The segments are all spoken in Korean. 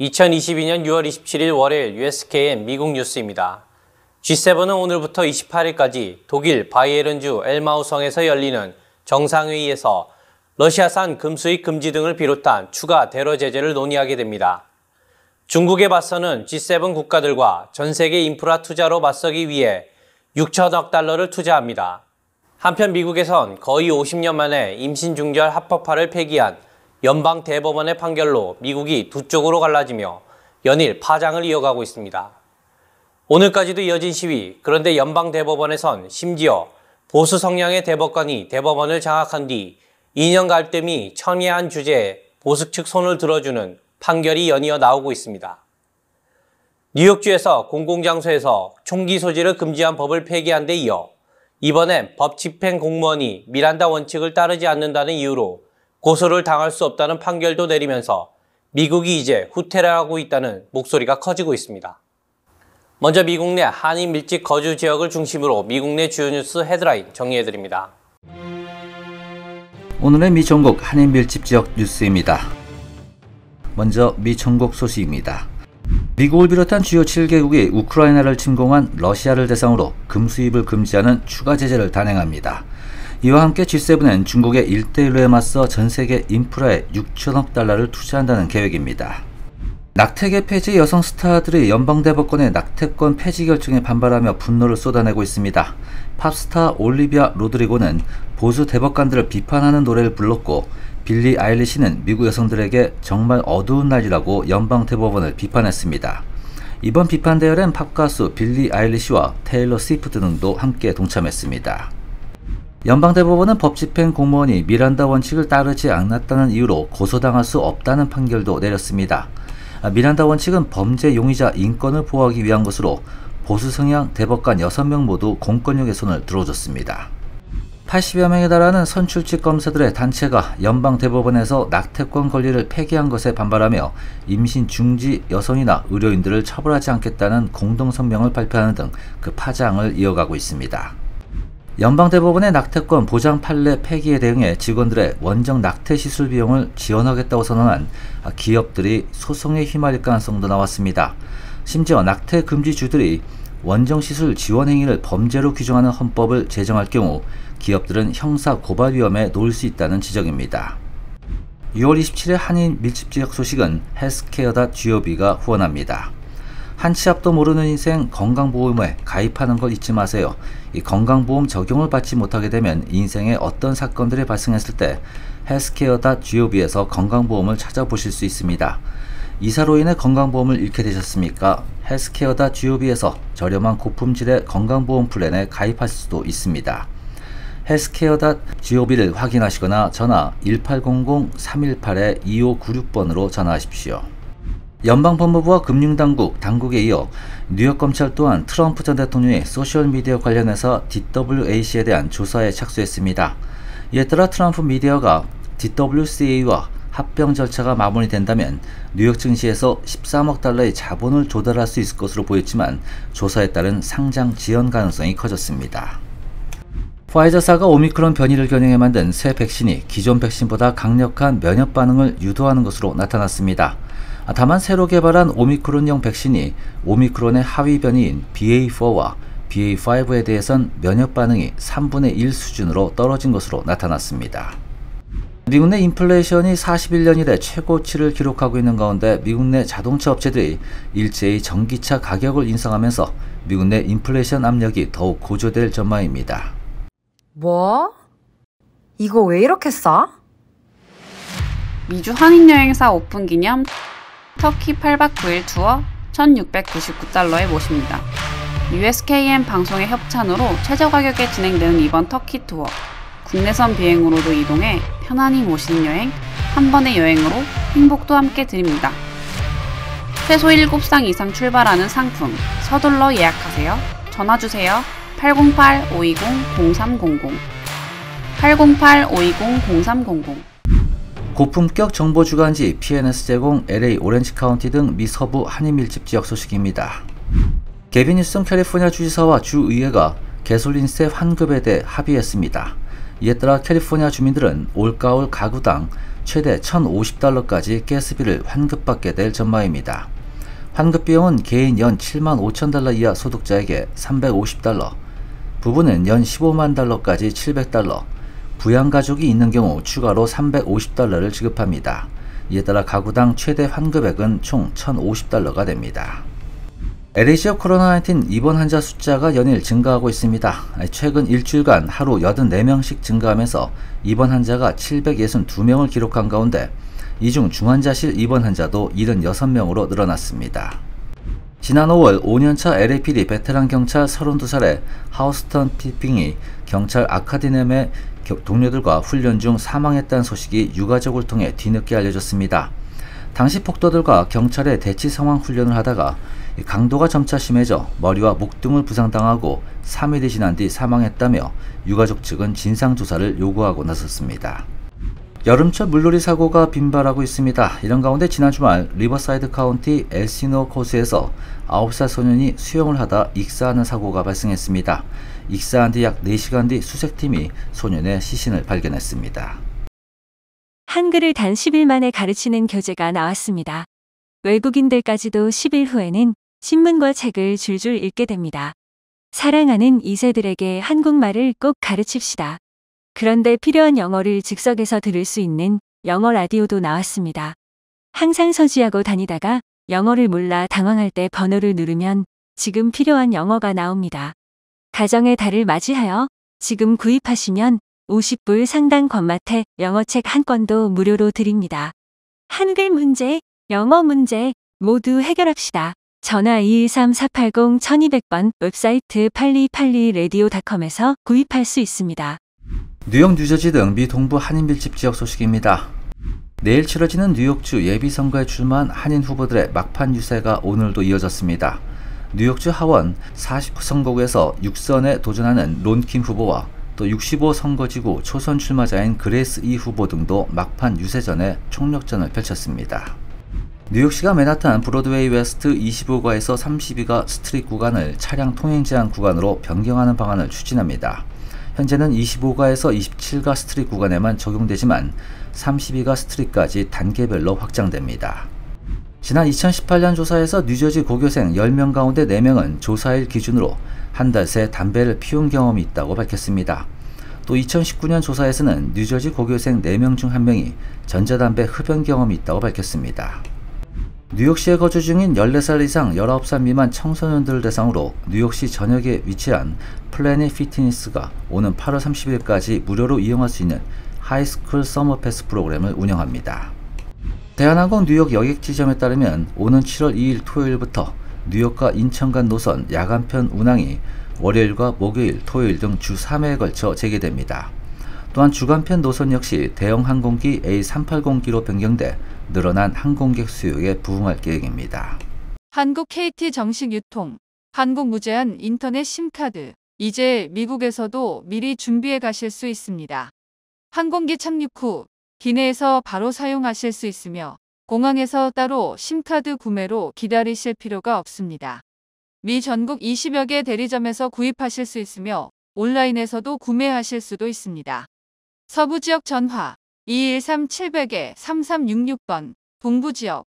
2022년 6월 27일 월요일 USKN 미국 뉴스입니다. G7은 오늘부터 28일까지 독일 바이에른주 엘마우성에서 열리는 정상회의에서 러시아산 금수입 금지 등을 비롯한 추가 대러 제재를 논의하게 됩니다. 중국에 맞서는 G7 국가들과 전 세계 인프라 투자로 맞서기 위해 6천억 달러를 투자합니다. 한편 미국에선 거의 50년 만에 임신 중절 합법화를 폐기한 연방 대법원의 판결로 미국이 두 쪽으로 갈라지며 연일 파장을 이어가고 있습니다. 오늘까지도 이어진 시위, 그런데 연방 대법원에선 심지어 보수 성향의 대법관이 대법원을 장악한 뒤 2년 갈등이 첨예한 주제에 보수 측 손을 들어주는 판결이 연이어 나오고 있습니다. 뉴욕주에서 공공장소에서 총기 소지를 금지한 법을 폐기한 데 이어 이번엔 법 집행 공무원이 미란다 원칙을 따르지 않는다는 이유로 고소를 당할 수 없다는 판결도 내리면서 미국이 이제 후퇴를 하고 있다는 목소리가 커지고 있습니다. 먼저 미국 내 한인 밀집 거주 지역을 중심으로 미국 내 주요 뉴스 헤드라인 정리해드립니다. 오늘의 미 전국 한인 밀집 지역 뉴스입니다. 먼저 미 전국 소식입니다. 미국을 비롯한 주요 7개국이 우크라이나를 침공한 러시아를 대상으로 금수입을 금지하는 추가 제재를 단행합니다. 이와 함께 G7은 중국의 1대1로에 맞서 전세계 인프라에 6천억 달러를 투자한다는 계획입니다. 낙태계 폐지 여성 스타들이 연방대법관의 낙태권 폐지 결정에 반발하며 분노를 쏟아내고 있습니다. 팝스타 올리비아 로드리고는 보수 대법관들을 비판하는 노래를 불렀고, 빌리 아일리시는 미국 여성들에게 정말 어두운 날이라고 연방대법원을 비판했습니다. 이번 비판 대열엔 팝가수 빌리 아일리시와 테일러 스위프트 등도 함께 동참했습니다. 연방대법원은 법집행 공무원이 미란다 원칙을 따르지 않았다는 이유로 고소당할 수 없다는 판결도 내렸습니다. 미란다 원칙은 범죄 용의자 인권을 보호하기 위한 것으로 보수 성향 대법관 6명 모두 공권력의 손을 들어줬습니다. 80여 명에 달하는 선출직 검사들의 단체가 연방대법원에서 낙태권 권리를 폐기한 것에 반발하며 임신 중지 여성이나 의료인들을 처벌하지 않겠다는 공동성명을 발표하는 등 그 파장을 이어가고 있습니다. 연방대법원의 낙태권 보장 판례 폐기에 대응해 직원들의 원정 낙태 시술 비용을 지원하겠다고 선언한 기업들이 소송에 휘말릴 가능성도 나왔습니다. 심지어 낙태 금지주들이 원정 시술 지원 행위를 범죄로 규정하는 헌법을 제정할 경우 기업들은 형사 고발 위험에 놓일 수 있다는 지적입니다. 6월 27일 한인 밀집지역 소식은 헬스케어.gov가 후원합니다. 한 치 앞도 모르는 인생 건강보험에 가입하는 걸 잊지 마세요. 이 건강보험 적용을 받지 못하게 되면 인생에 어떤 사건들이 발생했을 때 헬스케어.gov에서 건강보험을 찾아보실 수 있습니다. 이사로 인해 건강보험을 잃게 되셨습니까? 헬스케어.gov에서 저렴한 고품질의 건강보험 플랜에 가입하실 수도 있습니다. 헬스케어.gov를 확인하시거나 전화 1800-318-2596번으로 전화하십시오. 연방법무부와 금융당국, 당국에 이어 뉴욕검찰 또한 트럼프 전 대통령의 소셜미디어 관련해서 DWAC에 대한 조사에 착수했습니다. 이에 따라 트럼프 미디어가 DWCA와 합병 절차가 마무리된다면 뉴욕 증시에서 13억 달러의 자본을 조달할 수 있을 것으로 보였지만 조사에 따른 상장 지연 가능성이 커졌습니다. 파이저사가 오미크론 변이를 겨냥해 만든 새 백신이 기존 백신보다 강력한 면역 반응을 유도하는 것으로 나타났습니다. 다만 새로 개발한 오미크론용 백신이 오미크론의 하위 변이인 BA4와 BA5에 대해선 면역 반응이 3분의 1 수준으로 떨어진 것으로 나타났습니다. 미국 내 인플레이션이 41년 이래 최고치를 기록하고 있는 가운데 미국 내 자동차 업체들이 일제히 전기차 가격을 인상하면서 미국 내 인플레이션 압력이 더욱 고조될 전망입니다. 뭐? 이거 왜 이렇게 싸? 미주 한인여행사 오픈 기념 터키 8박 9일 투어 1,699달러에 모십니다. USKN 방송의 협찬으로 최저 가격에 진행되는 이번 터키 투어, 국내선 비행으로도 이동해 편안히 모시는 여행, 한 번의 여행으로 행복도 함께 드립니다. 최소 7상 이상 출발하는 상품, 서둘러 예약하세요. 전화주세요. 808-520-0300 808-520-0300 고품격 정보 주간지 PNS 제공 LA 오렌지 카운티 등 미 서부 한인 밀집 지역 소식입니다. 게빈 뉴섬 캘리포니아 주지사와 주의회가 개솔린세 환급에 대해 합의했습니다. 이에 따라 캘리포니아 주민들은 올가을 가구당 최대 1,050달러까지 가스비를 환급받게 될 전망입니다. 환급 비용은 개인 연 75,000달러 이하 소득자에게 350달러, 부부는 연 15만 달러까지 700달러, 부양가족이 있는 경우 추가로 350달러를 지급합니다. 이에 따라 가구당 최대 환급액은 총 1,050달러가 됩니다. LA 지역 코로나19 입원 환자 숫자가 연일 증가하고 있습니다. 최근 일주일간 하루 84명씩 증가하면서 입원 환자가 762명을 기록한 가운데 이 중 중환자실 입원 환자도 76명으로 늘어났습니다. 지난 5월 5년차 LAPD 베테랑 경찰 32살의 하우스턴 피핑이 경찰 아카데미의 동료들과 훈련 중 사망했다는 소식이 유가족을 통해 뒤늦게 알려졌습니다. 당시 폭도들과 경찰의 대치 상황 훈련을 하다가 강도가 점차 심해져 머리와 목 등을 부상당하고 3일이 지난 뒤 사망했다며 유가족 측은 진상조사를 요구하고 나섰습니다. 여름철 물놀이 사고가 빈발하고 있습니다. 이런 가운데 지난 주말 리버사이드 카운티 엘시노 코스에서 9살 소년이 수영을 하다 익사하는 사고가 발생했습니다. 익사한 뒤 약 4시간 뒤 수색팀이 소년의 시신을 발견했습니다. 한글을 단 10일 만에 가르치는 교재가 나왔습니다. 외국인들까지도 10일 후에는 신문과 책을 줄줄 읽게 됩니다. 사랑하는 2세들에게 한국말을 꼭 가르칩시다. 그런데 필요한 영어를 즉석에서 들을 수 있는 영어 라디오도 나왔습니다. 항상 서지하고 다니다가 영어를 몰라 당황할 때 번호를 누르면 지금 필요한 영어가 나옵니다. 가정의 달을 맞이하여 지금 구입하시면 50불 상당 권마태 영어책 한 권도 무료로 드립니다. 한글 문제, 영어 문제 모두 해결합시다. 전화 213-480-1200번, 웹사이트 8282radio.com에서 구입할 수 있습니다. 뉴욕, 뉴저지 등 미 동부 한인 밀집 지역 소식입니다. 내일 치러지는 뉴욕주 예비선거에 출마한 한인 후보들의 막판 유세가 오늘도 이어졌습니다. 뉴욕주 하원 49선거구에서 6선에 도전하는 론킴 후보와 또 65선거지구 초선 출마자인 그레이스 이 후보 등도 막판 유세전에 총력전을 펼쳤습니다. 뉴욕시가 맨하탄 브로드웨이 웨스트 25가에서 32가 스트릿 구간을 차량 통행 제한 구간으로 변경하는 방안을 추진합니다. 현재는 25가에서 27가 스트릿 구간에만 적용되지만 32가 스트릿까지 단계별로 확장됩니다. 지난 2018년 조사에서 뉴저지 고교생 10명 가운데 4명은 조사일 기준으로 한 달 새 담배를 피운 경험이 있다고 밝혔습니다. 또 2019년 조사에서는 뉴저지 고교생 4명 중 1명이 전자담배 흡연 경험이 있다고 밝혔습니다. 뉴욕시에 거주 중인 14살 이상 19살 미만 청소년들을 대상으로 뉴욕시 전역에 위치한 플래닛 피트니스가 오는 8월 30일까지 무료로 이용할 수 있는 하이스쿨 서머 패스 프로그램을 운영합니다. 대한항공 뉴욕 여객 지점에 따르면 오는 7월 2일 토요일부터 뉴욕과 인천 간 노선 야간편 운항이 월요일과 목요일, 토요일 등 주 3회에 걸쳐 재개됩니다. 또한 주간편 노선 역시 대형 항공기 A380기로 변경돼 늘어난 항공객 수요에 부응할 계획입니다. 한국 KT 정식 유통, 한국 무제한 인터넷 심카드. 이제 미국에서도 미리 준비해 가실 수 있습니다. 항공기 착륙 후 기내에서 바로 사용하실 수 있으며 공항에서 따로 심카드 구매로 기다리실 필요가 없습니다. 미 전국 20여 개 대리점에서 구입하실 수 있으며 온라인에서도 구매하실 수도 있습니다. 서부지역 전화 213-700-3366번, 동부지역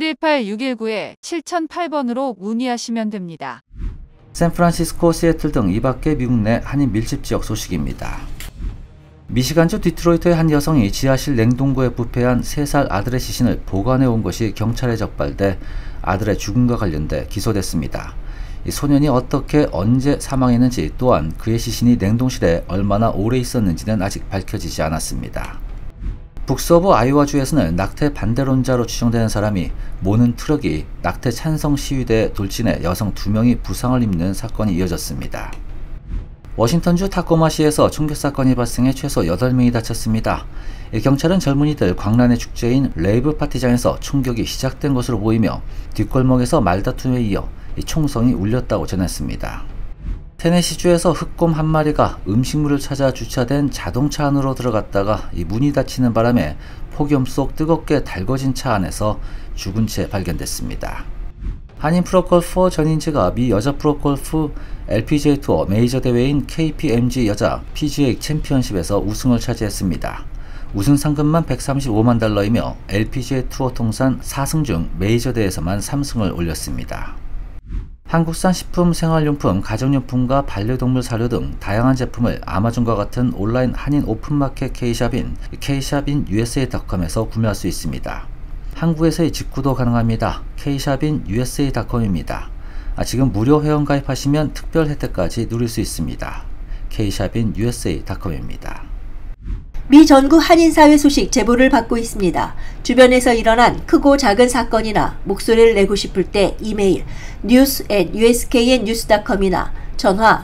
718-619-7008번으로 문의하시면 됩니다. 샌프란시스코, 시애틀 등 이 밖의 미국 내 한인 밀집 지역 소식입니다. 미시간주 디트로이트의 한 여성이 지하실 냉동고에 부패한 3살 아들의 시신을 보관해 온 것이 경찰에 적발돼 아들의 죽음과 관련돼 기소됐습니다. 이 소년이 어떻게 언제 사망했는지 또한 그의 시신이 냉동실에 얼마나 오래 있었는지는 아직 밝혀지지 않았습니다. 북서부 아이오와주에서는 낙태 반대론자로 추정되는 사람이 모는 트럭이 낙태 찬성 시위대에 돌진해 여성 2명이 부상을 입는 사건이 이어졌습니다. 워싱턴주 타코마시에서 총격사건이 발생해 최소 8명이 다쳤습니다. 경찰은 젊은이들 광란의 축제인 레이브 파티장에서 총격이 시작된 것으로 보이며 뒷골목에서 말다툼에 이어 총성이 울렸다고 전했습니다. 테네시주에서 흑곰 한 마리가 음식물을 찾아 주차된 자동차 안으로 들어갔다가 문이 닫히는 바람에 폭염 속 뜨겁게 달궈진 차 안에서 죽은 채 발견됐습니다. 한인 프로골퍼 전인지가 미 여자 프로골프 LPGA 투어 메이저 대회인 KPMG 여자 PGA 챔피언십에서 우승을 차지했습니다. 우승 상금만 135만 달러이며 LPGA 투어 통산 4승 중 메이저 대회에서만 3승을 올렸습니다. 한국산 식품, 생활용품, 가정용품과 반려동물 사료 등 다양한 제품을 아마존과 같은 온라인 한인 오픈마켓 K샵인 kshopin.usa.com에서 구매할 수 있습니다. 한국에서의 직구도 가능합니다. kshopin.usa.com입니다. 지금 무료 회원 가입하시면 특별 혜택까지 누릴 수 있습니다. kshopin.usa.com입니다. 미 전국 한인사회 소식 제보를 받고 있습니다. 주변에서 일어난 크고 작은 사건이나 목소리를 내고 싶을 때 이메일 news@usknnews.com이나 전화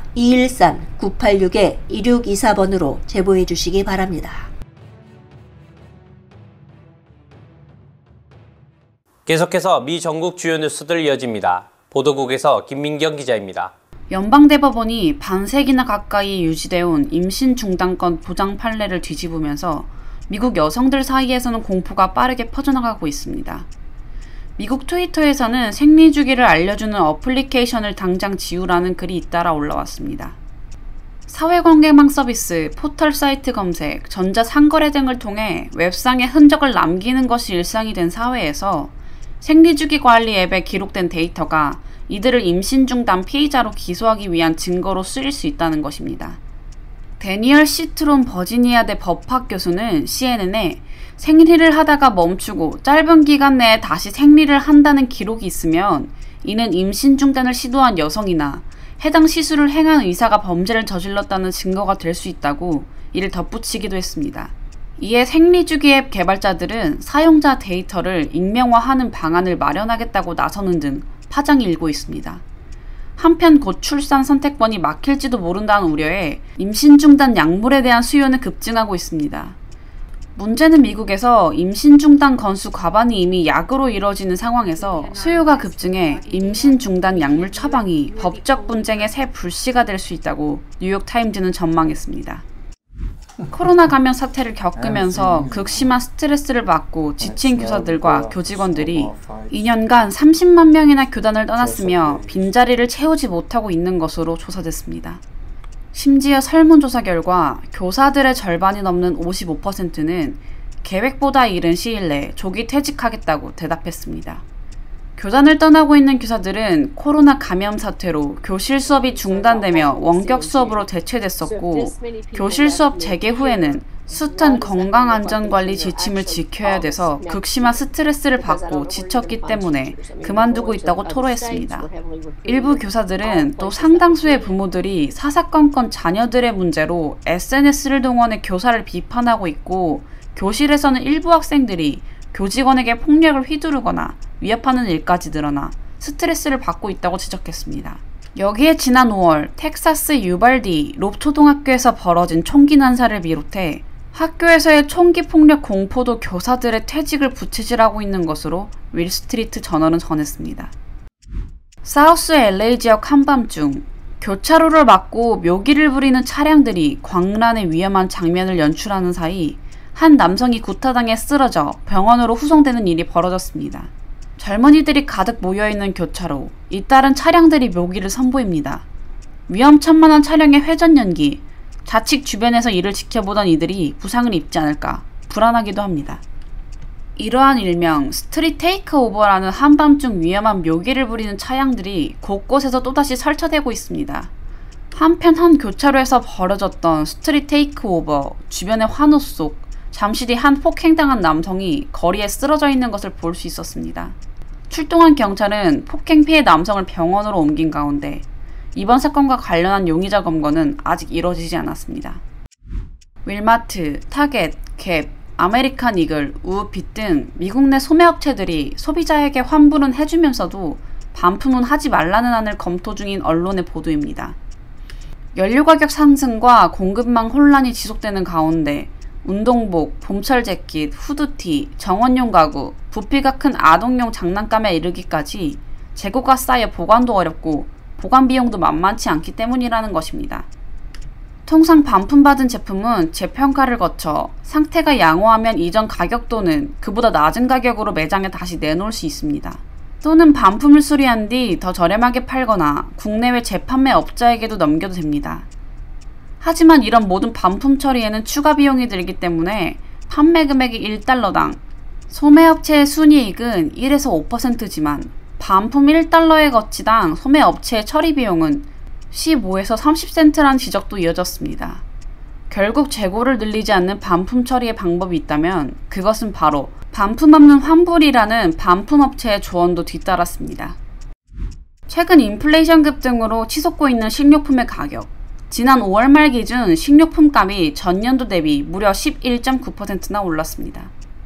213-986-2624번으로 제보해 주시기 바랍니다. 계속해서 미 전국 주요 뉴스들 이어집니다. 보도국에서 김민경 기자입니다. 연방대법원이 반세기나 가까이 유지되어 온 임신 중단권 보장 판례를 뒤집으면서 미국 여성들 사이에서는 공포가 빠르게 퍼져나가고 있습니다. 미국 트위터에서는 생리주기를 알려주는 어플리케이션을 당장 지우라는 글이 잇따라 올라왔습니다. 사회관계망 서비스, 포털 사이트 검색, 전자상거래 등을 통해 웹상에 흔적을 남기는 것이 일상이 된 사회에서 생리주기 관리 앱에 기록된 데이터가 이들을 임신 중단 피의자로 기소하기 위한 증거로 쓰일 수 있다는 것입니다. 데니얼 시트론 버지니아대 법학 교수는 CNN에 생리를 하다가 멈추고 짧은 기간 내에 다시 생리를 한다는 기록이 있으면 이는 임신 중단을 시도한 여성이나 해당 시술을 행한 의사가 범죄를 저질렀다는 증거가 될 수 있다고 이를 덧붙이기도 했습니다. 이에 생리주기 앱 개발자들은 사용자 데이터를 익명화하는 방안을 마련하겠다고 나서는 등 파장이 일고 있습니다. 한편 곧 출산 선택권이 막힐지도 모른다는 우려에 임신 중단 약물에 대한 수요는 급증하고 있습니다. 문제는 미국에서 임신 중단 건수 과반이 이미 약으로 이뤄지는 상황에서 수요가 급증해 임신 중단 약물 처방이 법적 분쟁의 새 불씨가 될 수 있다고 뉴욕타임즈는 전망했습니다. 코로나 감염 사태를 겪으면서 극심한 스트레스를 받고 지친 교사들과 교직원들이 2년간 30만 명이나 교단을 떠났으며 빈자리를 채우지 못하고 있는 것으로 조사됐습니다. 심지어 설문조사 결과 교사들의 절반이 넘는 55%는 계획보다 이른 시일 내에 조기 퇴직하겠다고 대답했습니다. 교단을 떠나고 있는 교사들은 코로나 감염 사태로 교실 수업이 중단되며 원격 수업으로 대체됐었고, 교실 수업 재개 후에는 숱한 건강안전관리 지침을 지켜야 돼서 극심한 스트레스를 받고 지쳤기 때문에 그만두고 있다고 토로했습니다. 일부 교사들은 또 상당수의 부모들이 사사건건 자녀들의 문제로 SNS를 동원해 교사를 비판하고 있고, 교실에서는 일부 학생들이 교직원에게 폭력을 휘두르거나 위협하는 일까지 늘어나 스트레스를 받고 있다고 지적했습니다. 여기에 지난 5월 텍사스 유발디 롭 초등학교에서 벌어진 총기 난사를 비롯해 학교에서의 총기 폭력 공포도 교사들의 퇴직을 부채질하고 있는 것으로 윌스트리트 저널은 전했습니다. 사우스 LA 지역 한밤중 교차로를 막고 묘기를 부리는 차량들이 광란의 위험한 장면을 연출하는 사이 한 남성이 구타당해 쓰러져 병원으로 후송되는 일이 벌어졌습니다. 젊은이들이 가득 모여있는 교차로, 잇따른 차량들이 묘기를 선보입니다. 위험천만한 차량의 회전 연기, 자칫 주변에서 이를 지켜보던 이들이 부상을 입지 않을까 불안하기도 합니다. 이러한 일명 스트릿 테이크오버라는 한밤중 위험한 묘기를 부리는 차량들이 곳곳에서 또다시 설치되고 있습니다. 한편 한 교차로에서 벌어졌던 스트릿 테이크오버, 주변의 환호 속 잠시 뒤 한 폭행당한 남성이 거리에 쓰러져 있는 것을 볼 수 있었습니다. 출동한 경찰은 폭행 피해 남성을 병원으로 옮긴 가운데 이번 사건과 관련한 용의자 검거는 아직 이루어지지 않았습니다. 윌마트, 타겟, 갭, 아메리칸 이글, 우읒핏 등 미국 내 소매업체들이 소비자에게 환불은 해주면서도 반품은 하지 말라는 안을 검토 중인 언론의 보도입니다. 연료 가격 상승과 공급망 혼란이 지속되는 가운데 운동복, 봄철 재킷, 후드티, 정원용 가구, 부피가 큰 아동용 장난감에 이르기까지 재고가 쌓여 보관도 어렵고 보관 비용도 만만치 않기 때문이라는 것입니다. 통상 반품받은 제품은 재평가를 거쳐 상태가 양호하면 이전 가격 또는 그보다 낮은 가격으로 매장에 다시 내놓을 수 있습니다. 또는 반품을 수리한 뒤 더 저렴하게 팔거나 국내외 재판매 업자에게도 넘겨도 됩니다. 하지만 이런 모든 반품 처리에는 추가 비용이 들기 때문에 판매 금액이 1달러당, 소매업체의 순이익은 1에서 5%지만 반품 1달러의 거치당 소매업체의 처리 비용은 15에서 30센트라는 지적도 이어졌습니다. 결국 재고를 늘리지 않는 반품 처리의 방법이 있다면 그것은 바로 반품 없는 환불이라는 반품업체의 조언도 뒤따랐습니다. 최근 인플레이션 급등으로 치솟고 있는 식료품의 가격. 지난 5월 말 기준 식료품값이 전년도 대비 무려 11.9%나 올랐습니다.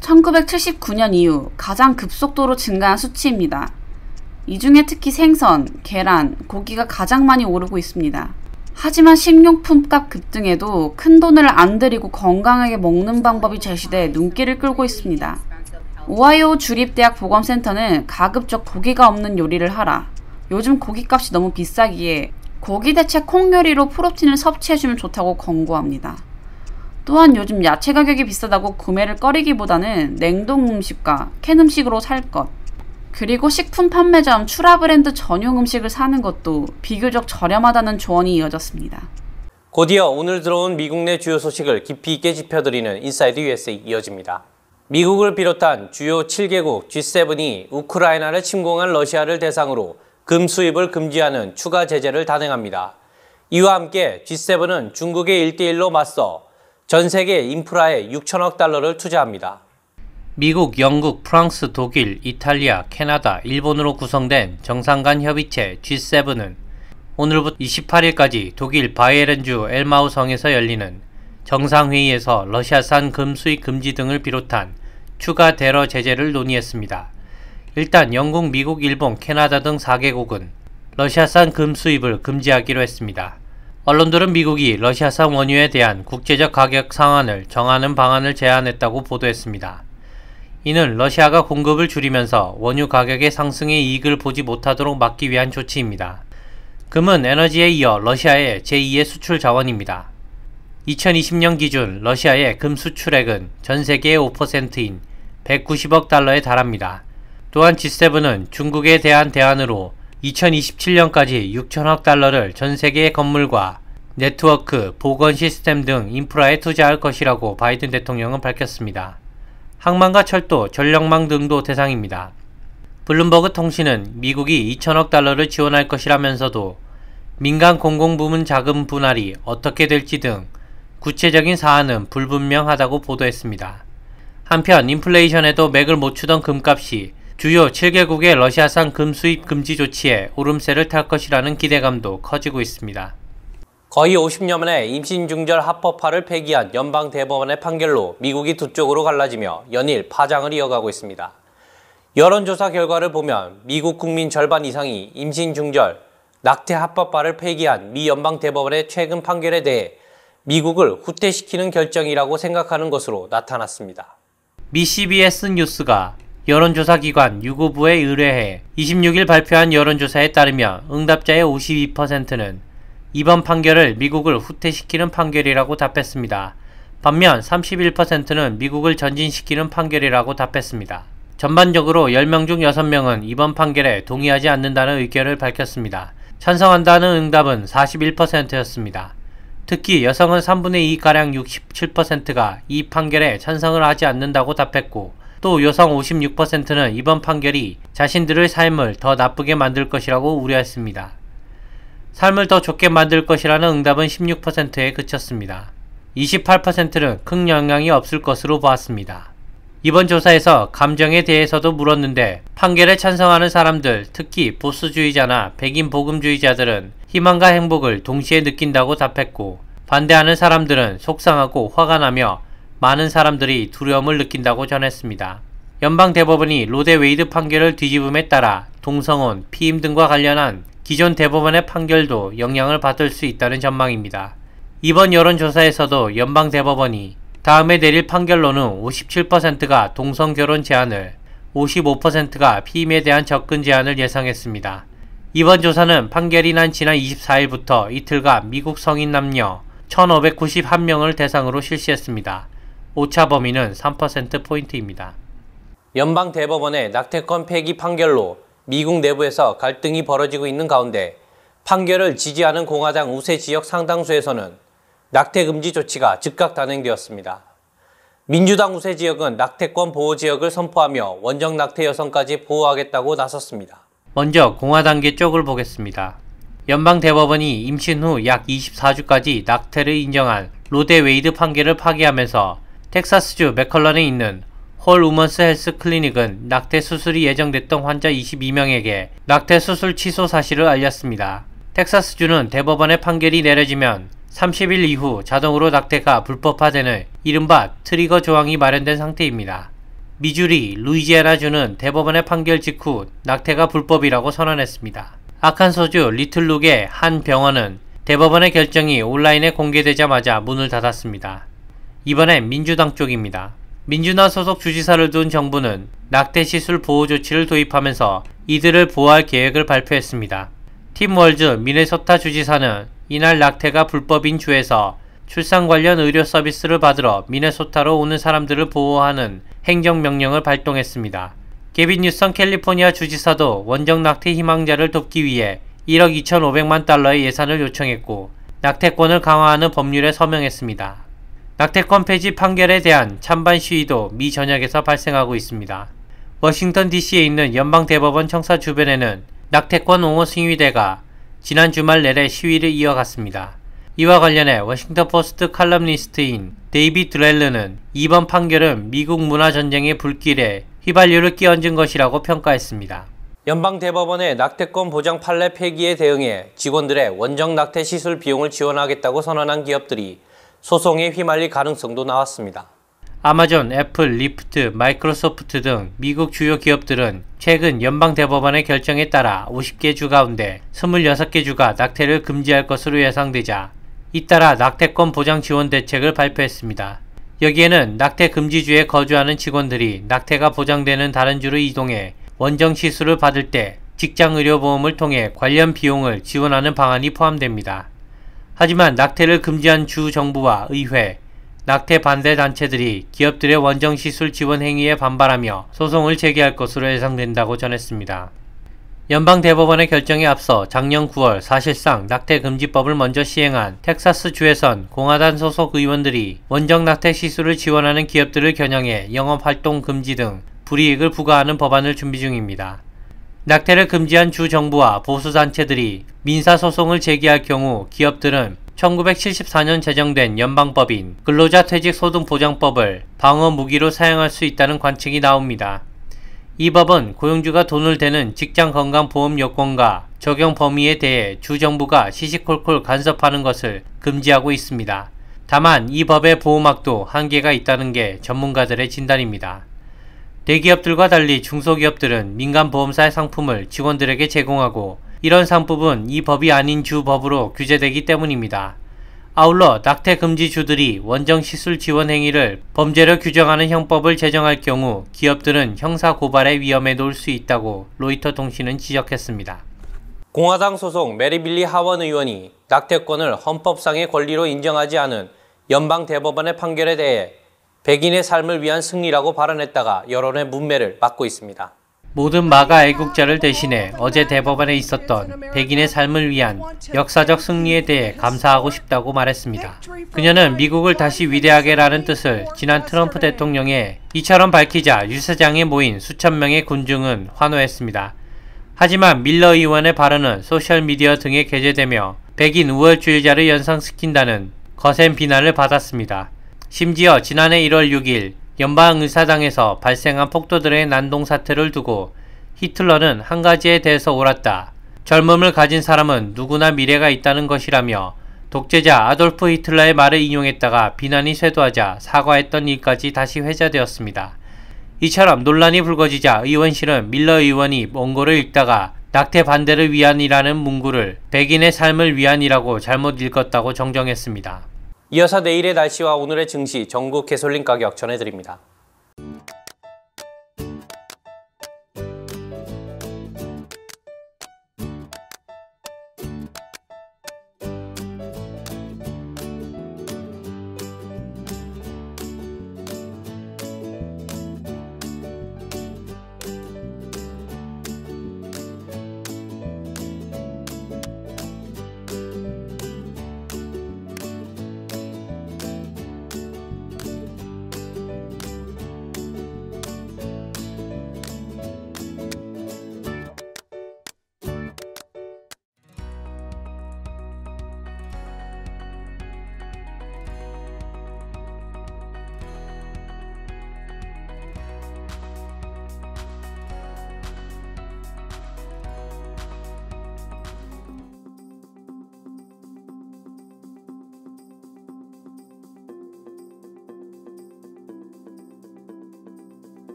1979년 이후 가장 급속도로 증가한 수치입니다. 이 중에 특히 생선, 계란, 고기가 가장 많이 오르고 있습니다. 하지만 식료품값 급등에도 큰돈을 안 들이고 건강하게 먹는 방법이 제시돼 눈길을 끌고 있습니다. 오하이오 주립대학 보건센터는 가급적 고기가 없는 요리를 하라. 요즘 고기값이 너무 비싸기에 고기 대체 콩 요리로 프로틴을 섭취해주면 좋다고 권고합니다. 또한 요즘 야채 가격이 비싸다고 구매를 꺼리기보다는 냉동 음식과 캔 음식으로 살 것, 그리고 식품 판매점 추라 브랜드 전용 음식을 사는 것도 비교적 저렴하다는 조언이 이어졌습니다. 곧이어 오늘 들어온 미국 내 주요 소식을 깊이 있게 짚어드리는 인사이드 USA 이어집니다. 미국을 비롯한 주요 7개국 G7이 우크라이나를 침공한 러시아를 대상으로 금 수입을 금지하는 추가 제재를 단행합니다. 이와 함께 G7은 중국의 1대1로 맞서 전 세계 인프라에 6천억 달러를 투자합니다. 미국, 영국, 프랑스, 독일, 이탈리아, 캐나다, 일본으로 구성된 정상 간 협의체 G7은 오늘부터 28일까지 독일 바이에른주 엘마우 성에서 열리는 정상회의에서 러시아산 금 수입 금지 등을 비롯한 추가 대러 제재를 논의했습니다. 일단 영국, 미국, 일본, 캐나다 등 4개국은 러시아산 금 수입을 금지하기로 했습니다. 언론들은 미국이 러시아산 원유에 대한 국제적 가격 상한을 정하는 방안을 제안했다고 보도했습니다. 이는 러시아가 공급을 줄이면서 원유 가격의 상승의 이익을 보지 못하도록 막기 위한 조치입니다. 금은 에너지에 이어 러시아의 제2의 수출 자원입니다. 2020년 기준 러시아의 금 수출액은 전 세계의 5%인 190억 달러에 달합니다. 또한 G7은 중국에 대한 대안으로 2027년까지 6천억 달러를 전 세계의 건물과 네트워크, 보건 시스템 등 인프라에 투자할 것이라고 바이든 대통령은 밝혔습니다. 항만과 철도, 전력망 등도 대상입니다. 블룸버그 통신은 미국이 2천억 달러를 지원할 것이라면서도 민간 공공부문 자금 분할이 어떻게 될지 등 구체적인 사안은 불분명하다고 보도했습니다. 한편 인플레이션에도 맥을 못 추던 금값이 주요 7개국의 러시아산 금 수입 금지 조치에 오름세를 탈 것이라는 기대감도 커지고 있습니다. 거의 50년 만에 임신중절 합법화를 폐기한 연방대법원의 판결로 미국이 두 쪽으로 갈라지며 연일 파장을 이어가고 있습니다. 여론조사 결과를 보면 미국 국민 절반 이상이 임신중절, 낙태 합법화를 폐기한 미 연방대법원의 최근 판결에 대해 미국을 후퇴시키는 결정이라고 생각하는 것으로 나타났습니다. 미 CBS 뉴스가 여론조사 기관 유고부에 의뢰해 26일 발표한 여론조사에 따르면 응답자의 52%는 이번 판결을 미국을 후퇴시키는 판결이라고 답했습니다. 반면 31%는 미국을 전진시키는 판결이라고 답했습니다. 전반적으로 10명 중 6명은 이번 판결에 동의하지 않는다는 의견을 밝혔습니다. 찬성한다는 응답은 41%였습니다. 특히 여성은 3분의 2가량 67%가 이 판결에 찬성을 하지 않는다고 답했고, 또 여성 56%는 이번 판결이 자신들의 삶을 더 나쁘게 만들 것이라고 우려했습니다. 삶을 더 좋게 만들 것이라는 응답은 16%에 그쳤습니다. 28%는 큰 영향이 없을 것으로 보았습니다. 이번 조사에서 감정에 대해서도 물었는데 판결에 찬성하는 사람들, 특히 보수주의자나 백인 복음주의자들은 희망과 행복을 동시에 느낀다고 답했고, 반대하는 사람들은 속상하고 화가 나며 많은 사람들이 두려움을 느낀다고 전했습니다. 연방대법원이 로데 웨이드 판결을 뒤집음에 따라 동성혼, 피임 등과 관련한 기존 대법원의 판결도 영향을 받을 수 있다는 전망입니다. 이번 여론조사에서도 연방대법원이 다음에 내릴 판결로는 57%가 동성결혼 제한을, 55%가 피임에 대한 접근 제한을 예상했습니다. 이번 조사는 판결이 난 지난 24일부터 이틀간 미국 성인 남녀 1,591명을 대상으로 실시했습니다. 오차 범위는 3%포인트입니다. 연방대법원의 낙태권 폐기 판결로 미국 내부에서 갈등이 벌어지고 있는 가운데 판결을 지지하는 공화당 우세 지역 상당수에서는 낙태 금지 조치가 즉각 단행되었습니다. 민주당 우세 지역은 낙태권 보호 지역을 선포하며 원정 낙태 여성까지 보호하겠다고 나섰습니다. 먼저 공화당계 쪽을 보겠습니다. 연방대법원이 임신 후 약 24주까지 낙태를 인정한 로데 웨이드 판결을 파기하면서 텍사스주 맥컬런에 있는 홀 우먼스 헬스 클리닉은 낙태 수술이 예정됐던 환자 22명에게 낙태 수술 취소 사실을 알렸습니다. 텍사스주는 대법원의 판결이 내려지면 30일 이후 자동으로 낙태가 불법화되는 이른바 트리거 조항이 마련된 상태입니다. 미주리, 루이지애나주는 대법원의 판결 직후 낙태가 불법이라고 선언했습니다. 아칸소주 리틀룩의 한 병원은 대법원의 결정이 온라인에 공개되자마자 문을 닫았습니다. 이번엔 민주당 쪽입니다. 민주당 소속 주지사를 둔 정부는 낙태 시술 보호 조치를 도입하면서 이들을 보호할 계획을 발표했습니다. 팀 월즈 미네소타 주지사는 이날 낙태가 불법인 주에서 출산 관련 의료 서비스를 받으러 미네소타로 오는 사람들을 보호하는 행정명령을 발동했습니다. 게빈 뉴섬 캘리포니아 주지사도 원정 낙태 희망자를 돕기 위해 1억 2,500만 달러의 예산을 요청했고 낙태권을 강화하는 법률에 서명했습니다. 낙태권 폐지 판결에 대한 찬반 시위도 미 전역에서 발생하고 있습니다. 워싱턴 DC에 있는 연방대법원 청사 주변에는 낙태권 옹호 싱위대가 지난 주말 내내 시위를 이어갔습니다. 이와 관련해 워싱턴 포스트 칼럼니스트인 데이비드 드렐르는 이번 판결은 미국 문화전쟁의 불길에 휘발유를 끼얹은 것이라고 평가했습니다. 연방대법원의 낙태권 보장 판례 폐기에 대응해 직원들의 원정 낙태 시술 비용을 지원하겠다고 선언한 기업들이 소송에 휘말릴 가능성도 나왔습니다. 아마존, 애플, 리프트, 마이크로소프트 등 미국 주요 기업들은 최근 연방대법원의 결정에 따라 50개 주 가운데 26개 주가 낙태를 금지할 것으로 예상되자 잇따라 낙태권 보장 지원 대책을 발표했습니다. 여기에는 낙태 금지주에 거주하는 직원들이 낙태가 보장되는 다른 주로 이동해 원정 시술을 받을 때 직장의료보험을 통해 관련 비용을 지원하는 방안이 포함됩니다. 하지만 낙태를 금지한 주 정부와 의회, 낙태 반대 단체들이 기업들의 원정 시술 지원 행위에 반발하며 소송을 제기할 것으로 예상된다고 전했습니다. 연방대법원의 결정에 앞서 작년 9월 사실상 낙태금지법을 먼저 시행한 텍사스주에선 공화당 소속 의원들이 원정 낙태 시술을 지원하는 기업들을 겨냥해 영업활동 금지 등 불이익을 부과하는 법안을 준비 중입니다. 낙태를 금지한 주 정부와 보수단체들이 민사소송을 제기할 경우 기업들은 1974년 제정된 연방법인 근로자퇴직소득보장법을 방어 무기로 사용할 수 있다는 관측이 나옵니다. 이 법은 고용주가 돈을 대는 직장건강보험 요건과 적용 범위에 대해 주정부가 시시콜콜 간섭하는 것을 금지하고 있습니다. 다만 이 법의 보호막도 한계가 있다는 게 전문가들의 진단입니다. 대기업들과 달리 중소기업들은 민간보험사의 상품을 직원들에게 제공하고 이런 상품은 이 법이 아닌 주 법으로 규제되기 때문입니다. 아울러 낙태 금지주들이 원정시술 지원 행위를 범죄로 규정하는 형법을 제정할 경우 기업들은 형사 고발의 위험에 놓을 수 있다고 로이터 통신은 지적했습니다. 공화당 소속 메리빌리 하원 의원이 낙태권을 헌법상의 권리로 인정하지 않은 연방대법원의 판결에 대해 백인의 삶을 위한 승리라고 발언했다가 여론의 문매를 맞고 있습니다. 모든 마가 애국자를 대신해 어제 대법원에 있었던 백인의 삶을 위한 역사적 승리에 대해 감사하고 싶다고 말했습니다. 그녀는 미국을 다시 위대하게라는 뜻을 지난 트럼프 대통령의 이처럼 밝히자 유세장에 모인 수천 명의 군중은 환호했습니다. 하지만 밀러 의원의 발언은 소셜미디어 등에 게재되며 백인 우월주의자를 연상시킨다는 거센 비난을 받았습니다. 심지어 지난해 1월 6일 연방의사당에서 발생한 폭도들의 난동 사태를 두고 히틀러는 한 가지에 대해서 옳았다. 젊음을 가진 사람은 누구나 미래가 있다는 것이라며 독재자 아돌프 히틀러의 말을 인용했다가 비난이 쇄도하자 사과했던 일까지 다시 회자되었습니다. 이처럼 논란이 불거지자 의원실은 밀러 의원이 원고를 읽다가 낙태 반대를 위한이라는 문구를 백인의 삶을 위한이라고 잘못 읽었다고 정정했습니다. 이어서 내일의 날씨와 오늘의 증시, 전국 가솔린 가격 전해드립니다.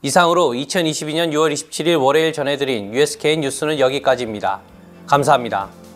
이상으로 2022년 6월 27일 월요일 전해드린 USKN 뉴스는 여기까지입니다. 감사합니다.